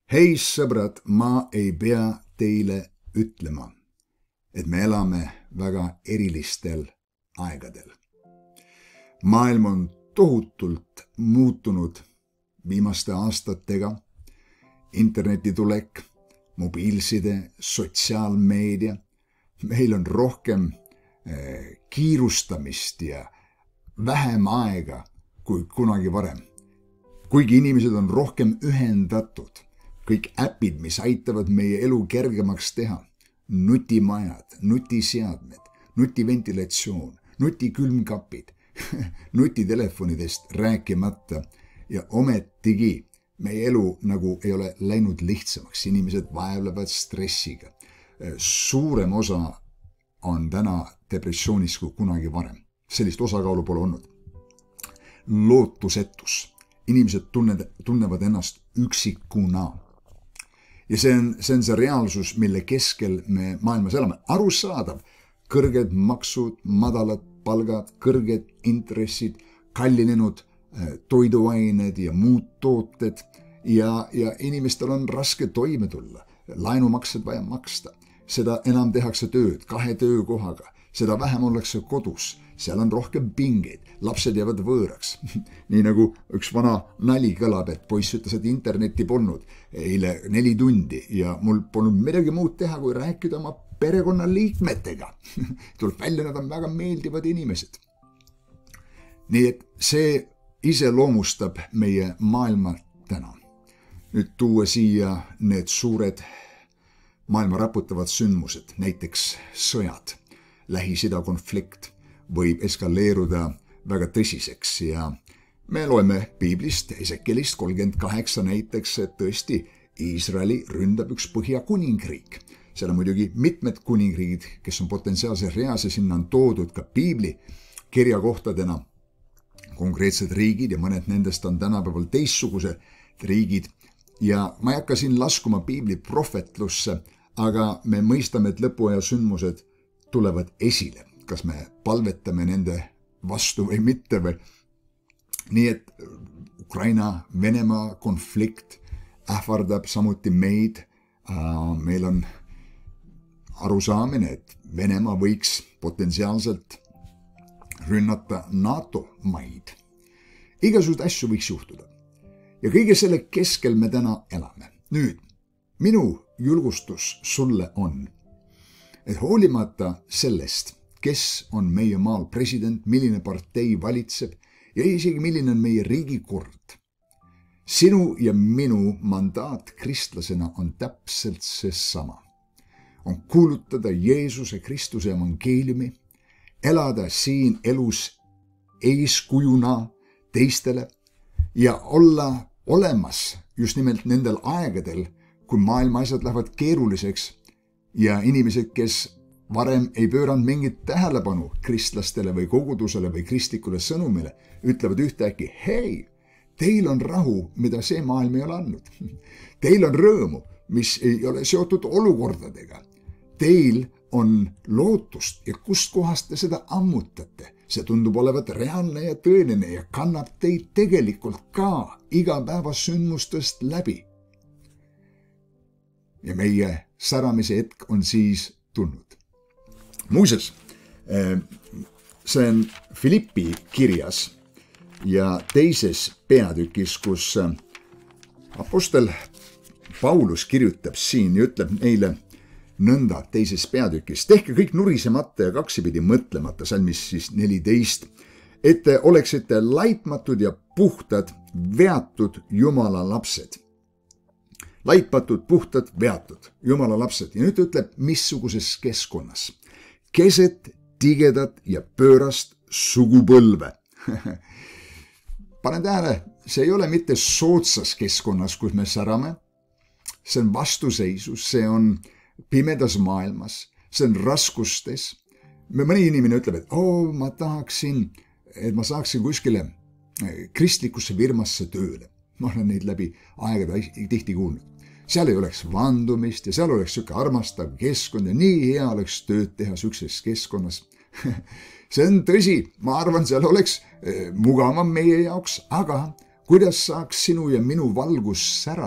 Hei sõbrad, ma ei pea teile ütlema, et me elame väga erilistel aegadel. Maailm on tohutult muutunud viimaste aastatega. Interneti tulek, mobiilside, sotsiaalmeedia. Meil on rohkem kiirustamist ja vähem aega kui kunagi varem. Kuigi inimesed on rohkem ühendatud, kõik äpid, mis aitavad meie elu kergemaks teha, nutimajad, nutiseadmed, nutiventilatsioon, nutikülmkapid, nutitelefonidest rääkimata ja ometigi meie elu nagu ei ole läinud lihtsamaks. Inimesed vaevlevad stressiga. Suurem osa on täna depressioonis kui kunagi varem. Sellist osakaalu pole olnud. Lootusetus. Inimesed tunnevad ennast üksikuna. Ja see on see reaalsus, mille keskel me maailmas elame. Arusaadav, kõrged maksud, madalad palgad, kõrged intressid, kallinenud toiduained ja muud tooted ja inimestel on raske toime tulla. Laenumaksed vaja maksta. Seda enam tehakse tööd 2 töökohaga. Seda vähem ollakse kodus. Seal on rohkem pingeid. Lapsed jäävad võõraks. Nii nagu üks vana nali kõlab, et poiss ütles, et internetti polnud eile 4 tundi ja mul polnud midagi muud teha, kui rääkida oma perekonnaliikmetega. Tuleb välja, nad on väga meeldivad inimesed. Nii et see iseloomustab meie maailma täna. Nüüd tuua siia need suured maailma raputavad sündmused, näiteks sõjad, Lähis-Ida konflikt võib eskaleeruda väga tõsiseks ja me loeme Piiblist, Esekielist 38 näiteks, et tõesti Iisraeli ründab üks Põhjakuningriik. Seal on muidugi mitmed kuningriigid, kes on potentsiaalses reas ja sinna on toodud ka Piibli kirjakohtadena konkreetsed riigid ja mõned nendest on tänapäeval teistsugused riigid. Ja ma ei hakka siin laskuma Piibli prohvetlusse, aga me mõistame, et lõpuaja sündmused tulevad esile. Kas me palvetame nende vastu või mitte või. Nii et Ukraina-Venemaa konflikt ähvardab samuti meid. Meil on arusaamine, et Venemaa võiks potentsiaalselt rünnata NATO maid. Igasugused asju võiks juhtuda. Ja kõige selle keskel me täna elame. Nüüd, minu julgustus sulle on, et hoolimata sellest, kes on meie maal president, milline partei valitseb ja isegi milline on meie riigikord. Sinu ja minu mandaat kristlasena on täpselt seesama. On kuulutada Jeesuse Kristuse evangeeliumi, elada siin elus eeskujuna teistele ja olla olemas just nimelt nendel aegadel, kui maailma asjad lähevad keeruliseks ja inimesed, kes varem ei pööranud mingit tähelepanu kristlastele või kogudusele või kristlikule sõnumile, ütlevad ühtäkki, hei, teil on rahu, mida see maailm ei ole andnud. Teil on rõõmu, mis ei ole seotud olukordadega. Teil on lootust ja kust kohast te seda ammutate. See tundub olevat reaalne ja tõeline ja kannab teid tegelikult ka igapäevasündmustest läbi. Ja meie säramise hetk on siis tulnud. Muuseas, see on Filippi kirjas ja teises peatükis, kus apostel Paulus kirjutab siin ja ütleb neile nõnda teises peatükis. Tehke kõik nurisemata ja kaksipidi mõtlemata, salmis siis 14, et te oleksite laitmatud ja puhtad, veatud Jumala lapsed. Laitmatud, puhtad, veatud Jumala lapsed. Ja nüüd ütleb, missuguses keskkonnas. Keset, tigedat ja pöörast sugupõlve. Pane tähele, see ei ole mitte soodsas keskkonnas, kus me särame. See on vastuseisus, see on pimedas maailmas, see on raskustes. Mõni inimene ütleb, et ma tahaksin, et ma saaksin kuskile kristlikusse firmasse tööle. Ma olen neid läbi aegade tihti kuulnud. Seal ei oleks vandumist ja seal oleks siuke armastav keskkond ja nii hea oleks tööd teha siukses keskkonnas. See on tõsi, ma arvan, seal oleks mugavam meie jaoks, aga kuidas saaks sinu ja minu valgus särada?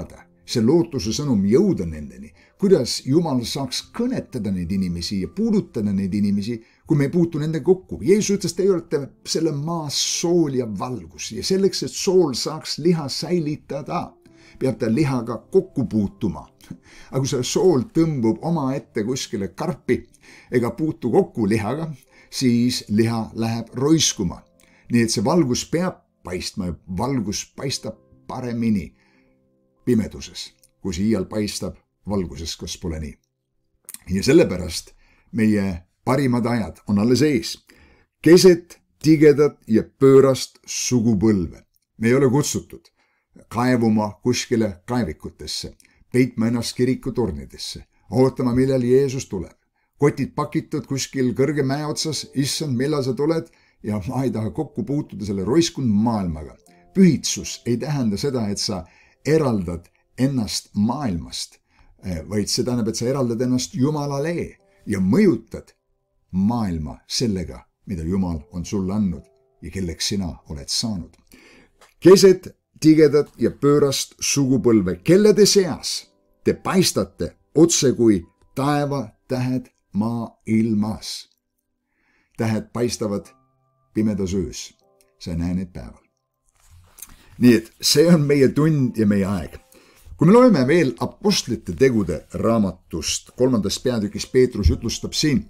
see lootuse sõnum jõuda nendeni, kuidas Jumal saaks kõnetada neid inimesi ja puudutada neid inimesi, kui me ei puutu nendega kokku. Jeesus ütles, te olete selle maa sool ja valgus ja selleks, et sool saaks liha säilitada, peab ta lihaga kokku puutuma. Aga kui see sool tõmbub omaette kuskile karpi ega puutu kokku lihaga, siis liha läheb roiskuma. Nii et see valgus peab paistma ja valgus paistab paremini pimeduses, kui see iial paistab valguses, kas pole nii. Ja sellepärast meie parimad ajad on alles ees. Keset tigedat ja pöörast sugupõlve. Me ei ole kutsutud kaevuma kuskile kaevikutesse, peitma ennast kirikutornidesse, ootama, millal Jeesus tuleb. Kotid pakitud kuskil kõrge mäe otsas, issand, millal sa tuled, ja ma ei taha kokku puutuda selle roiskund maailmaga. Pühitsus ei tähenda seda, et sa eraldad ennast maailmast, vaid see tähendab, et sa eraldad ennast Jumalale ja mõjutad maailma sellega, mida Jumal on sulle andnud ja kelleks sina oled saanud. Keset tigedat ja pöörast sugupõlve, kellede seas te paistate otse kui taeva tähed maailmas. Tähed paistavad pimedas öös, sa ei näe neid päeval. Nii et see on meie tund ja meie aeg. Kui me loeme veel apostlite tegude raamatust 3. peatükis, Peetrus ütlustab siin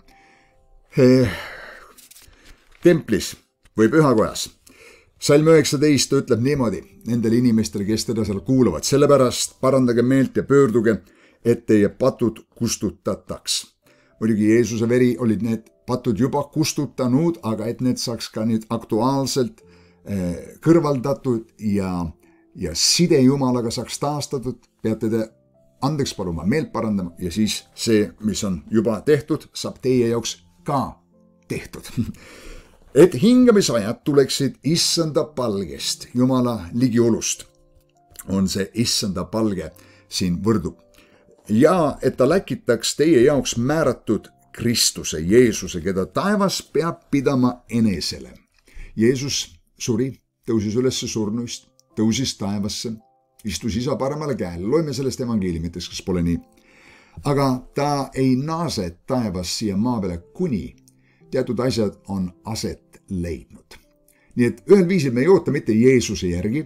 templis või pühakojas. Salm 19 ütleb niimoodi nendele inimestele, kes teda seal kuulavad. Sellepärast parandage meelt ja pöörduge, et teie patud kustutataks. Muidugi Jeesuse veri olid need patud juba kustutanud, aga et need saaks ka nüüd aktuaalselt kõrvaldatud ja side Jumalaga saaks taastatud, peate te andeks paluma, meelt parandama ja siis see, mis on juba tehtud, saab teie jaoks ka tehtud. Et hingamisajad tuleksid issanda palgest, Jumala ligiolust, on see issanda palge siin võrdub. Ja et ta läkitaks teie jaoks määratud Kristuse, Jeesuse, keda taevas peab pidama enesele. Jeesus suri, tõusis ülesse surnuist, tõusis taevasse, istus isa paremale käele. Loeme sellest evangeeliumitest, kas pole nii. Aga ta ei naase taevas siia maa peale, kuni teatud asjad on aset leidnud. Nii et ühel viisil me ei oota mitte Jeesuse järgi,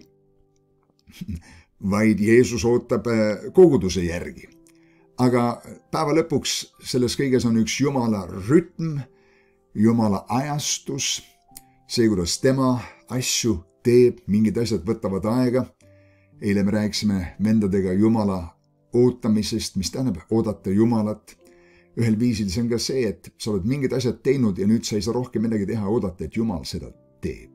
vaid Jeesus ootab koguduse järgi. Aga päeva lõpuks selles kõiges on üks Jumala rütm, Jumala ajastus, see, kuidas tema asju teeb, mingid asjad võtavad aega. Eile me rääkisime vendadega Jumala ootamisest, mis tähendab oodata Jumalat. Ühel viisil see on ka see, et sa oled mingid asjad teinud ja nüüd sa ei saa rohkem midagi teha, oodata, et Jumal seda teeb.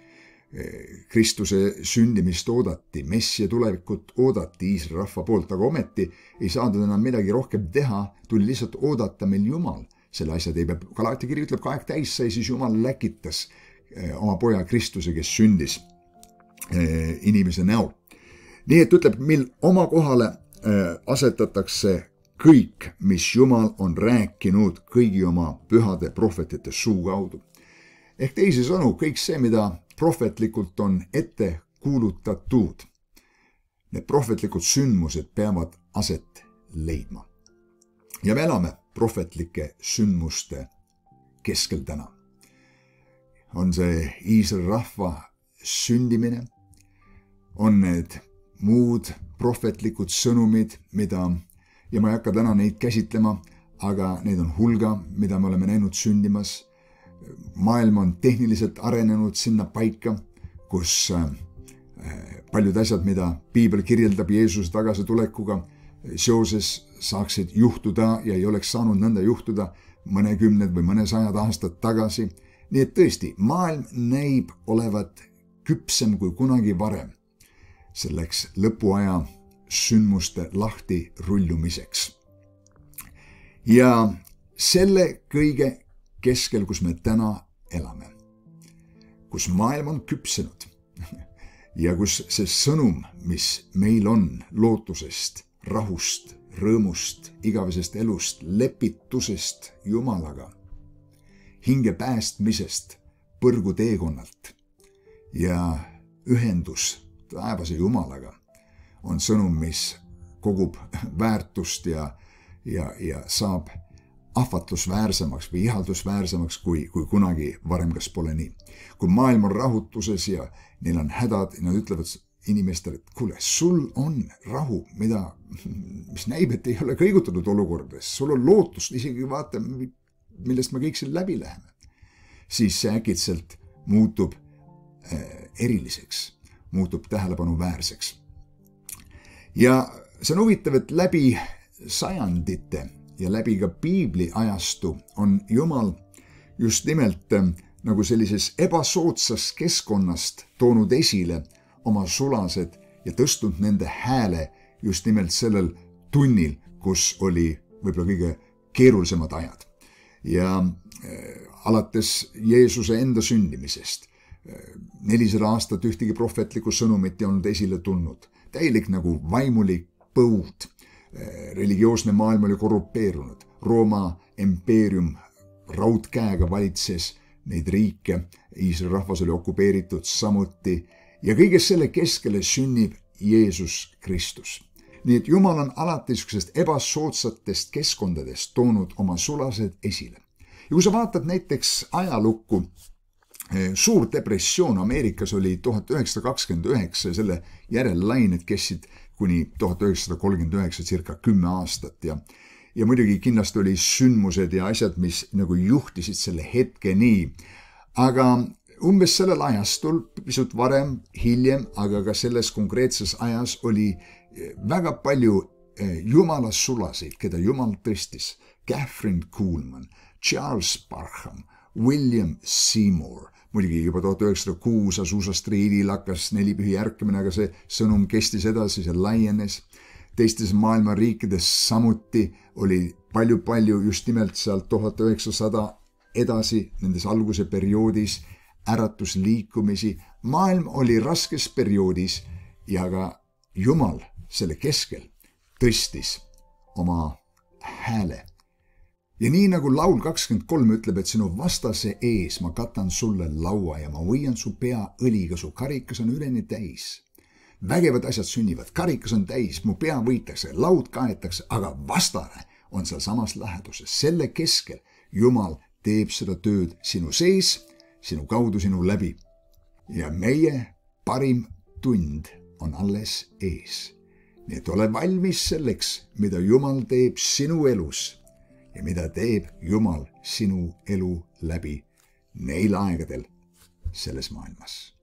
Kristuse sündimist oodati, messia tulevikut oodati Iisraeli rahva poolt, aga ometi ei saadud enam midagi rohkem teha, tuli lihtsalt oodata meil Jumal. Selle asja teeb. Galatia kiri ütleb, kui aeg täis sai, siis Jumal läkitas oma poja Kristuse, kes sündis inimese näol. Nii et ütleb, mil oma kohale asetatakse kõik, mis Jumal on rääkinud kõigi oma pühade prohvetite suu kaudu. Ehk teisisõnu, kõik see, mida prohvetlikult on ette kuulutatud. Need prohvetlikud sündmused peavad aset leidma. Ja me elame prohvetlike sündmuste keskel täna. On see Iisraeli rahva sündimine, on need muud prohvetlikud sõnumid, mida, ja ma ei hakka täna neid käsitlema, aga neid on hulga, mida me oleme näinud sündimas. Maailm on tehniliselt arenenud sinna paika, kus paljud asjad, mida piibel kirjeldab Jeesuse tagasitulekuga seoses, saaksid juhtuda ja ei oleks saanud nõnda juhtuda mõnekümned või mõnesajad aastad tagasi. Nii et tõesti, maailm näib olevat küpsem kui kunagi varem selleks lõpuaja sündmuste lahti rullumiseks. Ja selle kõige keskel, kus me täna elame, kus maailm on küpsenud ja kus see sõnum, mis meil on lootusest, rahust, rõõmust, igavesest elust, lepitusest Jumalaga, hinge päästmisest põrgu teekonnalt ja ühendus taevase Jumalaga on sõnum, mis kogub väärtust ja saab ahvatlusväärsemaks või ihaldusväärsemaks kui kunagi varem, kas pole nii. Kui maailm on rahutuses ja neil on hädad, nad ütlevad inimestele, et kuule, sul on rahu, mis näib, et ei ole kõigutatud olukordades, sul on lootust, isegi vaata, millest me kõik siin läbi läheme. Siis see äkitselt muutub eriliseks, muutub tähelepanuväärseks. Ja see on huvitav, et läbi sajandite ja läbi ka piibli ajastu on Jumal just nimelt nagu sellises ebasoodsast keskkonnast toonud esile oma sulased ja tõstnud nende hääle just nimelt sellel tunnil, kus oli võib-olla kõige keerulisemad ajad. Ja alates Jeesuse enda sündimisest 400 aastat ühtegi prohvetlikku sõnumit ei olnud esile tulnud. Täielik nagu vaimulik põud. Religioosne maailm oli korrupeerunud. Rooma impeerium raudkäega valitses neid riike. Iisraeli rahvas oli okupeeritud samuti. Ja kõige selle keskele sünnib Jeesus Kristus. Nii et Jumal on alati niisugusest ebasoodsatest keskkondadest toonud oma sulased esile. Ja kui sa vaatad näiteks ajalukku, suur depressioon Ameerikas oli 1929 ja selle järellained kestsid kuni 1939 circa 10 aastat ja muidugi kindlasti oli sündmused ja asjad, mis nagu juhtisid selle hetkeni. Aga umbes sellel ajastul, pisut varem, hiljem, aga ka selles konkreetses ajas oli väga palju Jumala sulasid, keda Jumal tõstis. Catherine Kuhlman, Charles Parham, William Seymour. Muidugi juba 1906 Azusa Streetil hakkas 4 pühi ärkamine, aga see sõnum kestis edasi, see laienes. Teistes maailma riikides samuti oli palju just nimelt sealt 1900 edasi nendes alguse perioodis äratusliikumisi. Maailm oli raskes perioodis ja ka Jumal selle keskel tõstis oma hääle. Ja nii nagu laul 23 ütleb, et sinu vastase ees ma katan sulle laua ja ma võian su pea õliga, su karikas on üleni täis. Vägevad asjad sünnivad, karikas on täis, mu pea võitakse, laud kaetakse, aga vastane on seal samas läheduses. Selle keskel Jumal teeb seda tööd sinu sees, sinu kaudu, sinu läbi. Ja meie parim tund on alles ees. Nii et ole valmis selleks, mida Jumal teeb sinu elus ja mida teeb Jumal sinu elu läbi neil aegadel selles maailmas.